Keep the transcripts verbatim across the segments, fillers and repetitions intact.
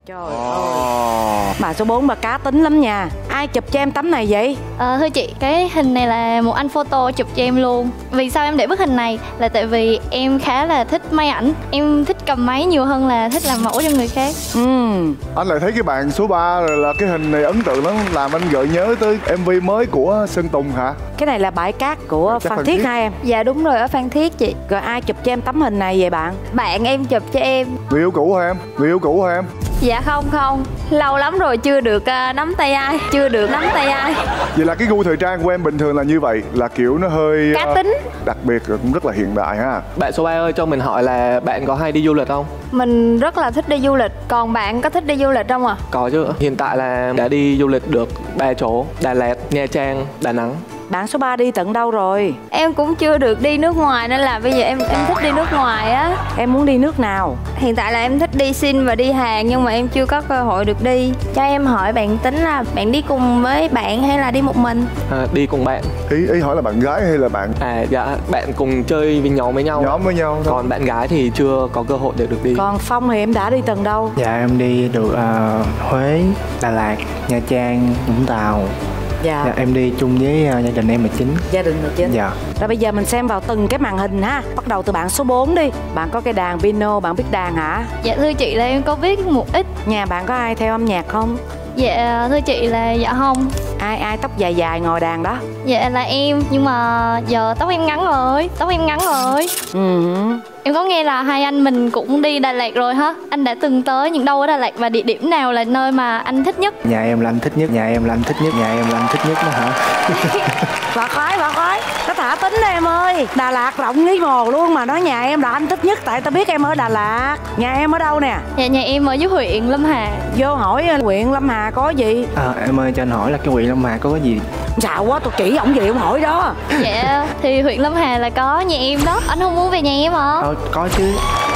Trời ơi, bà số bốn bà cá tính lắm nha. Ai chụp cho em tấm này vậy? Ờ, thưa chị, cái hình này là một anh photo chụp cho em luôn. Vì sao em để bức hình này? Là tại vì em khá là thích máy ảnh. Em thích cầm máy nhiều hơn là thích làm mẫu cho người khác. Ừ. Anh lại thấy cái bạn số ba là cái hình này ấn tượng lắm, làm anh gợi nhớ tới em vê mới của Sơn Tùng hả? Cái này là bãi cát của Chắc Phan Phan Thiết Thiết. hả em? Dạ đúng rồi, ở Phan Thiết chị. Rồi ai chụp cho em tấm hình này vậy bạn? Bạn em chụp cho em. Người yêu cũ hả em? Người yêu cũ hả em? Dạ không không, lâu lắm rồi chưa được uh, nắm tay ai. Chưa được nắm tay ai. Vậy là cái gu thời trang của em bình thường là như vậy, là kiểu nó hơi Cá uh, tính. đặc biệt, cũng rất là hiện đại ha. Bạn số ba ơi, cho mình hỏi là bạn có hay đi du lịch không? Mình rất là thích đi du lịch. Còn bạn có thích đi du lịch không ạ? À? Có chứ. Hiện tại là đã đi du lịch được ba chỗ: Đà Lạt, Nha Trang, Đà Nẵng. Bạn số ba đi tận đâu rồi? Em cũng chưa được đi nước ngoài nên là bây giờ em em thích đi nước ngoài á. Em muốn đi nước nào? Hiện tại là em thích đi Sing và đi Hàn nhưng mà em chưa có cơ hội được đi. Cho em hỏi bạn tính là bạn đi cùng với bạn hay là đi một mình? À, đi cùng bạn. Ý ý hỏi là bạn gái hay là bạn À dạ, bạn cùng chơi với nhóm với nhau. nhóm với nhau thôi? Còn bạn gái thì chưa có cơ hội để được đi. Còn Phong thì em đã đi tận đâu? Dạ em đi được uh, Huế, Đà Lạt, Nha Trang, Vũng Tàu. Dạ. Dạ em đi chung với uh, gia đình em là chính. Gia đình là chính. Dạ. Rồi bây giờ mình xem vào từng cái màn hình ha. Bắt đầu từ bạn số bốn đi. Bạn có cái đàn piano, bạn biết đàn hả? Dạ thưa chị là em có biết một ít. Nhà bạn có ai theo âm nhạc không? Dạ thưa chị là dạ không. Ai ai tóc dài dài ngồi đàn đó? Dạ là em, nhưng mà giờ tóc em ngắn rồi. Tóc em ngắn rồi. Ừ. Em có nghe là hai anh mình cũng đi Đà Lạt rồi hả? Anh đã từng tới những đâu ở Đà Lạt và địa điểm nào là nơi mà anh thích nhất? Nhà em là anh thích nhất, nhà em là anh thích nhất, nhà em là anh thích nhất đó hả? Bà khói, bà khói. Nó thả tính đó em ơi. Đà Lạt rộng lý mồ luôn mà nói nhà em là anh thích nhất. Tại tao biết em ở Đà Lạt. Nhà em ở đâu nè? Dạ nhà em ở dưới huyện Lâm Hà. Vô hỏi huyện Lâm Hà có gì? À, em ơi cho anh hỏi là cái huyện Lâm Hà có cái gì? Sao quá tôi chỉ ổng gì ổng hỏi đó. Dạ thì huyện Lâm Hà là có nhà em đó. Anh không muốn về nhà em hả? Ờ, có chứ.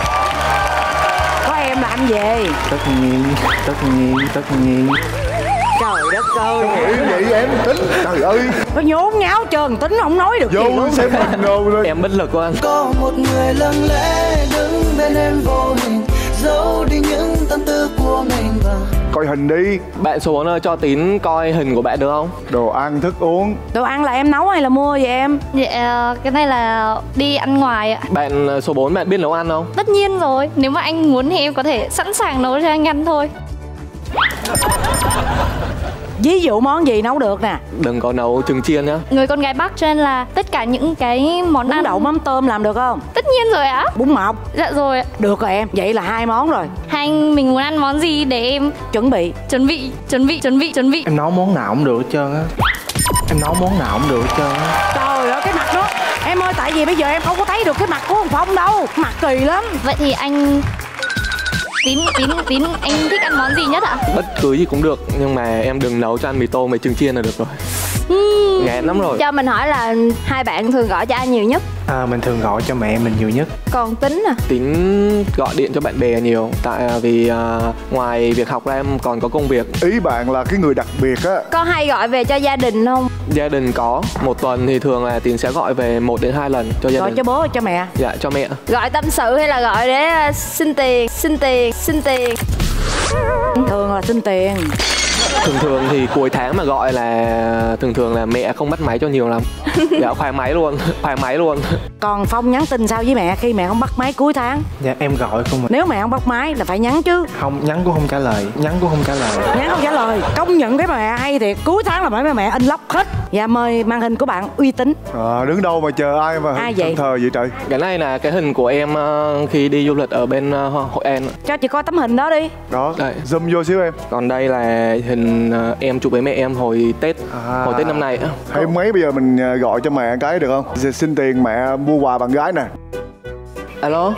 Có em là anh về. Tất nhiên, tất nhiên, tất nhiên. Trời đất ơi. Nghĩ vậy em tính, trời ơi. Nó nhốn nháo trơn tính không nói được gì Vô luôn. xem mình đồ rồi. Em bất lực quá anh. Có một người lặng lẽ đứng bên em vô hình, giấu đi những tâm tư của mình và Coi hình đi. Bạn số bốn ơi, cho Tín coi hình của bạn được không? Đồ ăn, thức uống. Đồ ăn là em nấu hay là mua vậy em? Dạ cái này là đi ăn ngoài ạ. Bạn số bốn, bạn biết nấu ăn không? Tất nhiên rồi, nếu mà anh muốn thì em có thể sẵn sàng nấu cho anh ăn thôi. Ví dụ món gì nấu được nè? Đừng có nấu trứng chiên nhá. Người con gái Bắc cho nên là tất cả những cái món Bún ăn. đậu mắm tôm làm được không? Tất nhiên rồi ạ. Bún mọc? Dạ rồi ạ. Được rồi em, vậy là hai món rồi. Hai anh mình muốn ăn món gì để em Chuẩn bị. chuẩn bị, chuẩn bị, chuẩn bị, chuẩn bị. Em nấu món nào cũng được hết trơn á. Em nấu món nào cũng được hết trơn á. Trời ơi cái mặt đó. Em ơi tại vì bây giờ em không có thấy được cái mặt của thằng Phong đâu. Mặt kỳ lắm. Vậy thì anh Tín, Tín, Tín, anh thích ăn món gì nhất ạ? Bất cứ gì cũng được, nhưng mà em đừng nấu cho ăn mì tôm với trứng chiên là được rồi. uhm. Ngán lắm rồi. Cho mình hỏi là hai bạn thường gọi cho ai nhiều nhất? À, mình thường gọi cho mẹ mình nhiều nhất. Còn Tín à? Tín gọi điện cho bạn bè nhiều. Tại vì uh, ngoài việc học ra em còn có công việc. Ý bạn là cái người đặc biệt á. Có hay gọi về cho gia đình không? Gia đình có. Một tuần thì thường là Tín sẽ gọi về một đến hai lần cho gia Gọi đình. cho bố hay cho mẹ? Dạ cho mẹ. Gọi tâm sự hay là gọi để uh, xin tiền, xin tiền, xin tiền? Thường là xin tiền. Thường thường thì cuối tháng mà gọi là thường thường là mẹ không bắt máy cho nhiều lắm. Dạ khoan máy luôn, khoan máy luôn. Còn Phong nhắn tin sao với mẹ khi mẹ không bắt máy cuối tháng? Dạ em gọi không mà. Nếu mẹ không bắt máy là phải nhắn chứ. Không, nhắn cũng không trả lời, nhắn cũng không trả lời. Nhắn không trả lời. Công nhận cái mẹ hay thiệt. Cuối tháng là phải mẹ inbox hết. Dạ mời màn hình của bạn uy tín. À, đứng đâu mà chờ ai mà Ai vậy? thờ vậy trời. Cái này là cái hình của em uh, khi đi du lịch ở bên uh, Hội An. Cho chị coi tấm hình đó đi. Đó, Đây. zoom vô xíu em. Còn đây là hình uh, em chụp với mẹ em hồi Tết, À. hồi Tết năm nay. Hay mấy bây giờ mình à, gọi cho mẹ cái được không? Xin- Xin tiền mẹ mua quà bạn gái nè. Alo.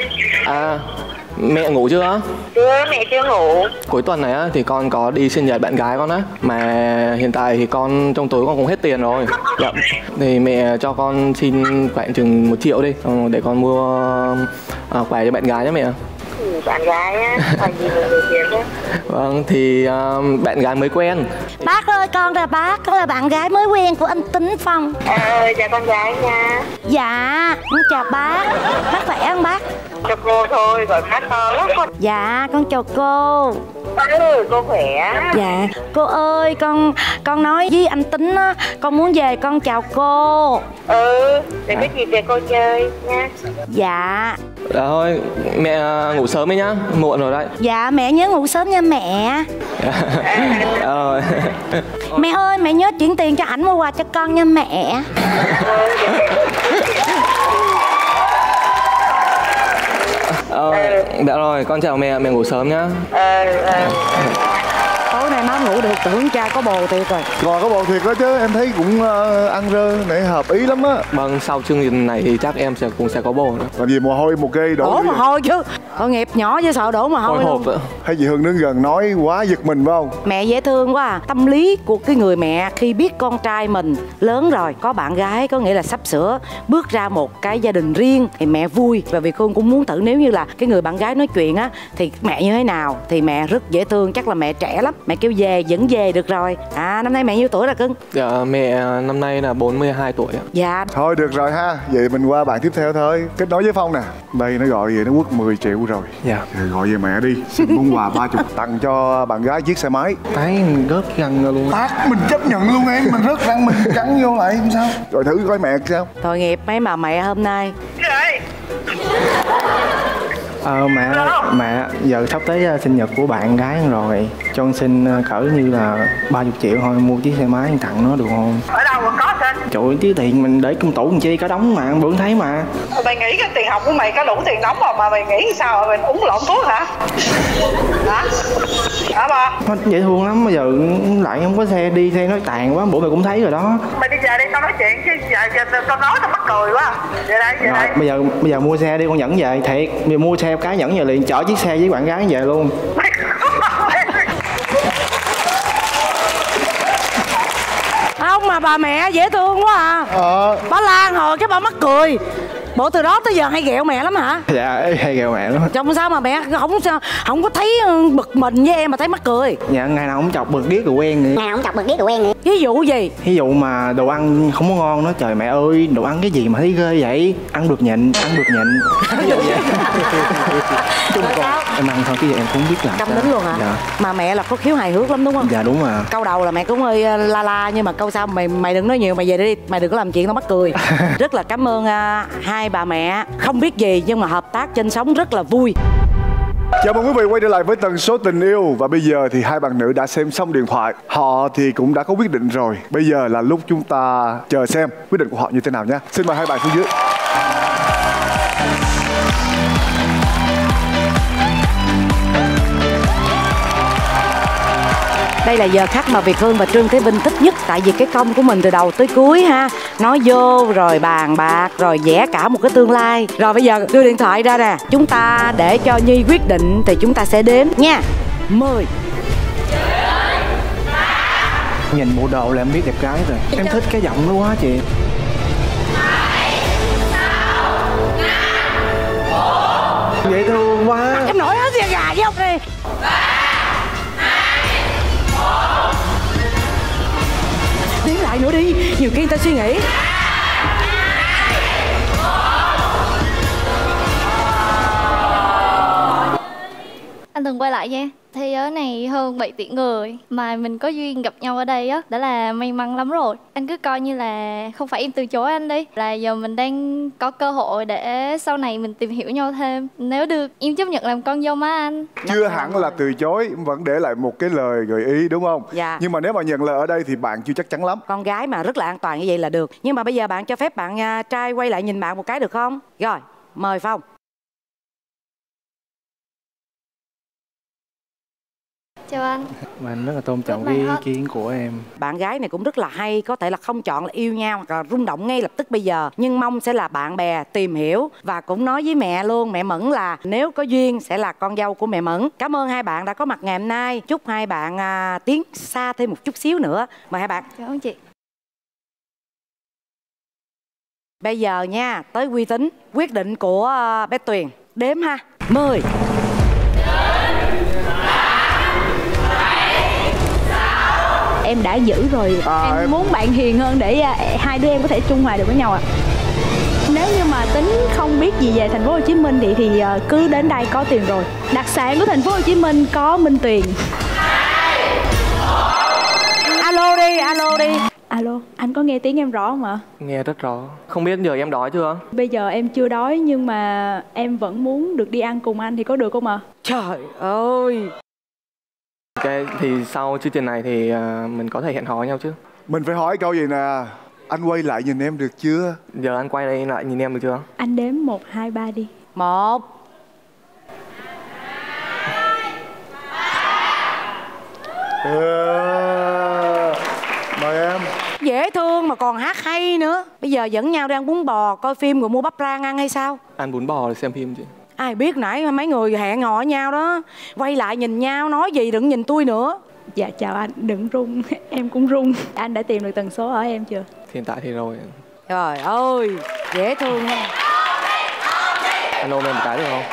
À, mẹ ngủ chưa? Chưa, mẹ chưa ngủ. Cuối tuần này á, thì con có đi sinh nhật bạn gái con á. Mà hiện tại thì con trong túi con cũng hết tiền rồi. Dạ. Thì mẹ cho con xin khoảng chừng một triệu đi, để con mua à, quà cho bạn gái nhé mẹ. Ừ, bạn gái á, còn gì mà nhiều tiền đó. Vâng, thì uh, bạn gái mới quen. Bác ơi con là bác, con là bạn gái mới quen của anh Tín Phong. À, dạ con gái nha. Dạ, con chào bác. Bác khỏe không bác? Cho cô thôi, gọi bác to lắm con. Dạ, con chào cô. Ừ, cô khỏe. Dạ, cô ơi, con con nói với anh Tính á, con muốn về con chào cô. Ừ, để biết gì về cô chơi nha. Dạ. Dạ thôi, mẹ ngủ sớm ấy nhá, muộn rồi đấy. Dạ, mẹ nhớ ngủ sớm nha mẹ. Dạ rồi. Mẹ ơi, mẹ nhớ chuyển tiền cho ảnh mua quà cho con nha mẹ. Ờ, dạ rồi, con chào mẹ, mẹ ngủ sớm nhá. Ờ, ờ. Tối nay má ngủ được, tưởng cha có bồ thiệt rồi. Còn có bầu thiệt đó chứ, em thấy cũng uh, ăn rơ này hợp ý lắm á. Vâng, sau chương trình này thì chắc em sẽ cũng sẽ có bồ nữa. Làm gì mồ hôi một cây đổ. Đổ mồ hôi chứ. Tội nghiệp nhỏ chứ sợ đổ mồ hôi Hồi luôn. hộp ạ. Hay chị Hương đứng gần nói quá giật mình phải không? Mẹ dễ thương quá à. Tâm lý của cái người mẹ khi biết con trai mình lớn rồi, có bạn gái, có nghĩa là sắp sửa bước ra một cái gia đình riêng thì mẹ vui. Và vì Khương cũng muốn thử nếu như là cái người bạn gái nói chuyện á thì mẹ như thế nào. Thì mẹ rất dễ thương, chắc là mẹ trẻ lắm. Mẹ kêu về vẫn về được rồi. À, năm nay mẹ nhiêu tuổi rồi cưng? Dạ, mẹ năm nay là bốn mươi hai tuổi ạ. Dạ. Thôi được rồi ha, vậy mình qua bạn tiếp theo thôi. Kết nối với Phong nè. Đây nó gọi vậy nó quất mười triệu rồi. Dạ. Rồi gọi về mẹ đi, xin món quà ba chục tặng cho bạn gái chiếc xe máy. Tái rớt răng ra luôn. Tát mình chấp nhận luôn em, mình rớt răng mình cắn vô lại không sao. Rồi thử coi mẹ sao. Tội nghiệp mấy bà mẹ hôm nay. Rồi. Ờ mẹ, mẹ giờ sắp tới uh, sinh nhật của bạn gái rồi, cho con xin uh, cỡ như là ba mươi triệu thôi, mua chiếc xe máy tặng nó được không? Ở đâu mà có tên? Trời ơi, tí tiền mình để trong tủ làm chi, cả đống mà bữa thấy mà. Mày nghĩ cái tiền học của mày có đủ tiền đóng mà mà mày nghĩ sao mà mình uống lộn thuốc hả? Hả? Hả ba? Nó dễ thương lắm, bây giờ lại không có xe đi, xe nó tàn quá, bữa mày cũng thấy rồi đó. Mày đi về đi, tao nói chuyện chứ giờ, giờ tao nói tao mắc cười quá. Về đây, về Rồi, đây. bây giờ bây giờ mua xe đi, con dẫn về thiệt, bây giờ mua xe cái dẫn về liền, chở chiếc xe với bạn gái về luôn. Không mà bà mẹ dễ thương quá à. Ờ. Bà Lan hồi cái bà mắc cười. Bộ từ đó tới giờ hay ghẹo mẹ lắm hả? Dạ, hay ghẹo mẹ lắm. Trong sao mà mẹ không không có thấy bực mình với em mà thấy mắc cười? Dạ, ngày nào cũng chọc bực điếc rồi quen vậy. Ngày nào cũng chọc bực điếc rồi quen vậy. Ví dụ gì? Ví dụ mà đồ ăn không có ngon đó, trời mẹ ơi, đồ ăn cái gì mà thấy ghê vậy? Ăn được nhịn, ăn được nhịn. Chung con em ăn thôi, cái gì em cũng biết làm. Câm nín luôn hả? Dạ. Mà mẹ là có khiếu hài hước lắm đúng không? Dạ đúng mà. Câu đầu là mẹ cũng hơi la la, nhưng mà câu sau mày mày đừng nói nhiều, mày về đi, mày đừng có làm chuyện tao mắc cười. Rất là cảm ơn uh, hai bà mẹ không biết gì nhưng mà hợp tác trên sóng rất là vui. Chào mừng quý vị quay trở lại với Tần Số Tình Yêu. Và bây giờ thì hai bạn nữ đã xem xong điện thoại. Họ thì cũng đã có quyết định rồi. Bây giờ là lúc chúng ta chờ xem quyết định của họ như thế nào nhé. Xin mời hai bạn xuống dưới. Đây là giờ khắc mà Việt Hương và Trương Thế Vinh thích nhất. Tại vì cái công của mình từ đầu tới cuối ha, nói vô rồi bàn bạc rồi vẽ cả một cái tương lai. Rồi bây giờ đưa điện thoại ra nè. Chúng ta để cho Nhi quyết định thì chúng ta sẽ đếm nha. Mười. Nhìn bộ đồ là em biết đẹp gái rồi. Em thích cái giọng nó quá chị. Dễ thương quá. Em nổi hết da gà với ông đi. Tiến lại nữa đi, nhiều khi người ta suy nghĩ. Anh đừng quay lại nha. Thế giới này hơn bảy tỷ người mà mình có duyên gặp nhau ở đây á, đã là may mắn lắm rồi. Anh cứ coi như là không phải em từ chối anh đi, là giờ mình đang có cơ hội để sau này mình tìm hiểu nhau thêm. Nếu được em chấp nhận làm con dâu má anh. Chưa hẳn là từ chối, vẫn để lại một cái lời gợi ý đúng không? Dạ. Nhưng mà nếu mà nhận lời ở đây thì bạn chưa chắc chắn lắm. Con gái mà rất là an toàn như vậy là được. Nhưng mà bây giờ bạn cho phép bạn uh, trai quay lại nhìn bạn một cái được không? Rồi, mời Phong. Chào anh. Mà anh rất là tôn trọng Good cái ý my heart. kiến của em. Bạn gái này cũng rất là hay. Có thể là không chọn là yêu nhau hoặc là rung động ngay lập tức bây giờ, nhưng mong sẽ là bạn bè tìm hiểu. Và cũng nói với mẹ luôn, mẹ Mẫn là nếu có duyên sẽ là con dâu của mẹ Mẫn. Cảm ơn hai bạn đã có mặt ngày hôm nay. Chúc hai bạn à, tiến xa thêm một chút xíu nữa. Mời hai bạn. Cảm ơn chị. Bây giờ nha, tới uy tín quyết định của uh, bé Tuyền. Đếm ha. Mười. Em đã giữ rồi, À, em, em- muốn bạn hiền hơn để à, hai đứa em có thể trung hòa được với nhau ạ. Nếu như mà tính không biết gì về thành phố Hồ Chí Minh thì thì ờ, cứ đến đây có tiền rồi. Đặc sản của thành phố Hồ Chí Minh có Minh Tuyền. Alo đi, alo đi. Alo, anh có nghe tiếng em rõ không ạ? Nghe rất rõ. Không biết giờ em đói chưa? Bây giờ em chưa đói nhưng mà em vẫn muốn được đi ăn cùng anh thì có được không ạ? Trời ơi. Ok, thì sau chương trình này thì uh, mình có thể hẹn hò nhau chứ? Mình phải hỏi câu gì nè. Anh quay lại nhìn em được chưa? Giờ anh quay đây lại nhìn em được chưa? Anh đếm một, hai, ba đi. Một. Ừ. Mời em. Dễ thương mà còn hát hay nữa. Bây giờ dẫn nhau đi ăn bún bò, coi phim rồi mua bắp rang ăn hay sao? Ăn bún bò để xem phim chứ. Ai biết nãy mấy người hẹn hò nhau đó. Quay lại nhìn nhau nói gì đừng nhìn tôi nữa. Dạ chào anh, đừng run, em cũng run. Anh đã tìm được tần số ở em chưa? Hiện tại thì rồi. Trời ơi, dễ thương không? Anh ôm em một cái được không?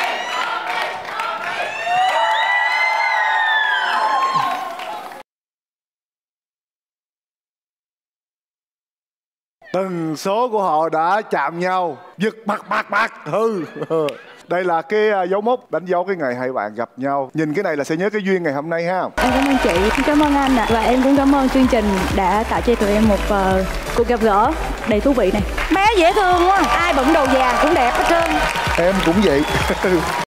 Tần số của họ đã chạm nhau. Giật bạc bạc bạc. Ừ. Đây là cái dấu mốc đánh dấu cái ngày hai bạn gặp nhau. Nhìn cái này là sẽ nhớ cái duyên ngày hôm nay ha. Em cảm ơn chị, cảm ơn anh ạ. À. Và em cũng cảm ơn chương trình đã tạo cho tụi em một uh, cuộc gặp gỡ đầy thú vị này. Bé dễ thương quá, ai bận đồ vàng cũng đẹp hết trơn. Em cũng vậy.